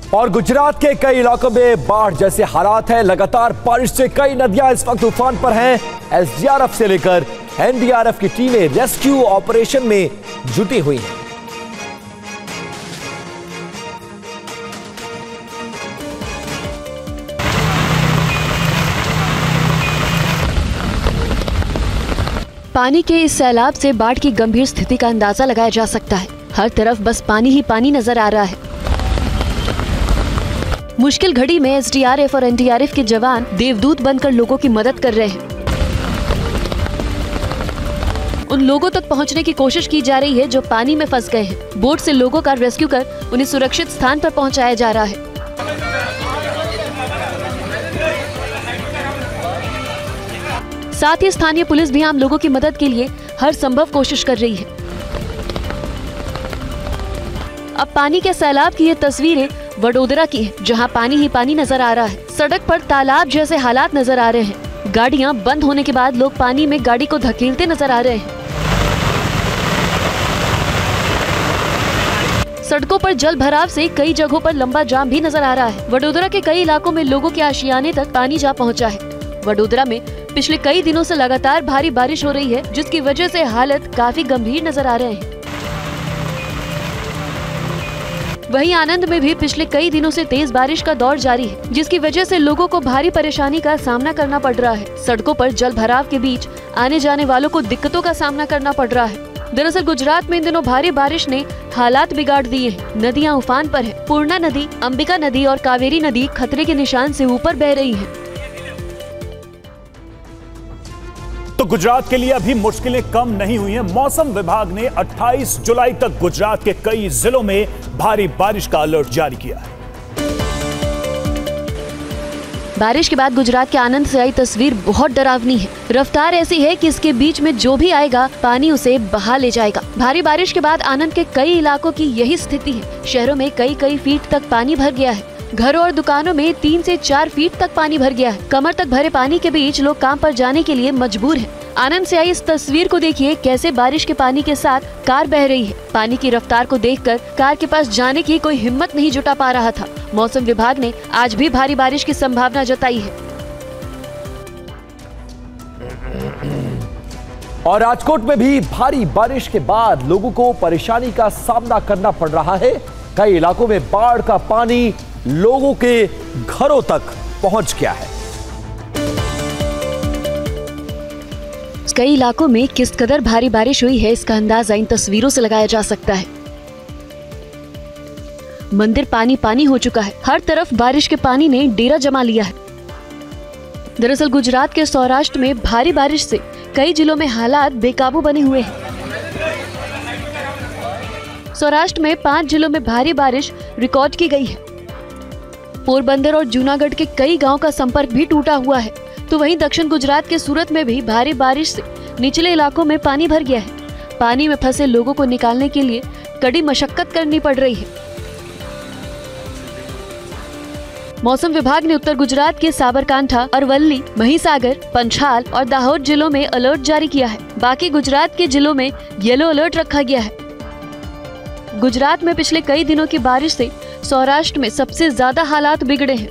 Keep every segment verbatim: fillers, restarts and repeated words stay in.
और गुजरात के कई इलाकों में बाढ़ जैसे हालात हैं। लगातार बारिश से कई नदियां इस वक्त उफान पर हैं। एसडीआरएफ से लेकर एनडीआरएफ की टीमें रेस्क्यू ऑपरेशन में जुटी हुई हैं। पानी के इस सैलाब से बाढ़ की गंभीर स्थिति का अंदाजा लगाया जा सकता है। हर तरफ बस पानी ही पानी नजर आ रहा है। मुश्किल घड़ी में एसडीआरएफ और एनडीआरएफ के जवान देवदूत बनकर लोगों की मदद कर रहे हैं। उन लोगों तक पहुंचने की कोशिश की जा रही है जो पानी में फंस गए हैं। बोट से लोगों का रेस्क्यू कर उन्हें सुरक्षित स्थान पर पहुंचाया जा रहा है। साथ ही स्थानीय पुलिस भी आम लोगों की मदद के लिए हर संभव कोशिश कर रही है। अब पानी के सैलाब की ये तस्वीरें वडोदरा की है, जहां पानी ही पानी नजर आ रहा है। सड़क पर तालाब जैसे हालात नजर आ रहे हैं। गाड़ियां बंद होने के बाद लोग पानी में गाड़ी को धकेलते नजर आ रहे हैं। सड़कों पर जल भराव से कई जगहों पर लंबा जाम भी नजर आ रहा है। वडोदरा के कई इलाकों में लोगों के आशियाने तक पानी जा पहुंचा है। वडोदरा में पिछले कई दिनों से लगातार भारी बारिश हो रही है, जिसकी वजह से हालत काफी गंभीर नजर आ रहे हैं। वहीं आनंद में भी पिछले कई दिनों से तेज बारिश का दौर जारी है, जिसकी वजह से लोगों को भारी परेशानी का सामना करना पड़ रहा है। सड़कों पर जल भराव के बीच आने जाने वालों को दिक्कतों का सामना करना पड़ रहा है। दरअसल गुजरात में इन दिनों भारी बारिश ने हालात बिगाड़ दिए हैं। नदियां उफान पर है। पूर्णा नदी, अंबिका नदी और कावेरी नदी खतरे के निशान से ऊपर बह रही है। तो गुजरात के लिए अभी मुश्किलें कम नहीं हुई हैं। मौसम विभाग ने अट्ठाईस जुलाई तक गुजरात के कई जिलों में भारी बारिश का अलर्ट जारी किया है। बारिश के बाद गुजरात के आनंद से आई तस्वीर बहुत डरावनी है। रफ्तार ऐसी है कि इसके बीच में जो भी आएगा पानी उसे बहा ले जाएगा। भारी बारिश के बाद आनंद के कई इलाकों की यही स्थिति है। शहरों में कई कई फीट तक पानी भर गया है। घरों और दुकानों में तीन से चार फीट तक पानी भर गया है। कमर तक भरे पानी के बीच लोग काम पर जाने के लिए मजबूर हैं। आनंद से आई इस तस्वीर को देखिए, कैसे बारिश के पानी के साथ कार बह रही है। पानी की रफ्तार को देखकर कार के पास जाने की कोई हिम्मत नहीं जुटा पा रहा था। मौसम विभाग ने आज भी भारी बारिश की संभावना जताई है। और राजकोट में भी भारी बारिश के बाद लोगों को परेशानी का सामना करना पड़ रहा है। कई इलाकों में बाढ़ का पानी लोगों के घरों तक पहुंच गया है। कई इलाकों में किस कदर भारी बारिश हुई है, इसका अंदाजा इन तस्वीरों से लगाया जा सकता है। मंदिर पानी पानी हो चुका है। हर तरफ बारिश के पानी ने डेरा जमा लिया है। दरअसल गुजरात के सौराष्ट्र में भारी बारिश से कई जिलों में हालात बेकाबू बने हुए हैं। सौराष्ट्र में पांच जिलों में भारी बारिश रिकॉर्ड की गई है। पोरबंदर और जूनागढ़ के कई गांव का संपर्क भी टूटा हुआ है। तो वहीं दक्षिण गुजरात के सूरत में भी भारी बारिश से निचले इलाकों में पानी भर गया है। पानी में फंसे लोगों को निकालने के लिए कड़ी मशक्कत करनी पड़ रही है। मौसम विभाग ने उत्तर गुजरात के साबरकांठा, अरवल्ली, महिसागर, पंचाल और दाहोद जिलों में अलर्ट जारी किया है। बाकी गुजरात के जिलों में येलो अलर्ट रखा गया है। गुजरात में पिछले कई दिनों की बारिश से सौराष्ट्र में सबसे ज्यादा हालात बिगड़े हैं।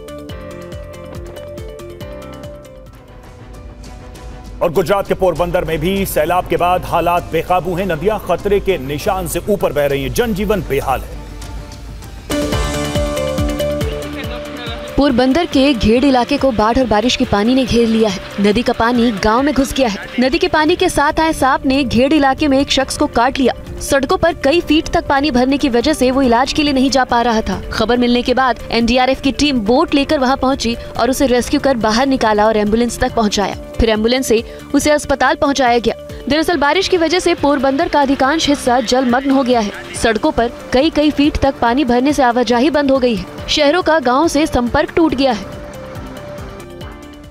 और गुजरात के पोरबंदर में भी सैलाब के बाद हालात बेकाबू हैं। नदियां खतरे के निशान से ऊपर बह रही हैं। जनजीवन बेहाल है। पोरबंदर के घेड़ इलाके को बाढ़ और बारिश के पानी ने घेर लिया है। नदी का पानी गांव में घुस गया है। नदी के पानी के साथ आए सांप ने घेड़ इलाके में एक शख्स को काट लिया। सड़कों पर कई फीट तक पानी भरने की वजह से वो इलाज के लिए नहीं जा पा रहा था। खबर मिलने के बाद एनडीआरएफ की टीम बोट लेकर वहां पहुंची और उसे रेस्क्यू कर बाहर निकाला और एम्बुलेंस तक पहुंचाया। फिर एम्बुलेंस से उसे अस्पताल पहुंचाया गया। दरअसल बारिश की वजह से पोरबंदर का अधिकांश हिस्सा जलमग्न हो गया है। सड़कों पर कई कई फीट तक पानी भरने से आवाजाही बंद हो गई है। शहरों का गाँव से संपर्क टूट गया है।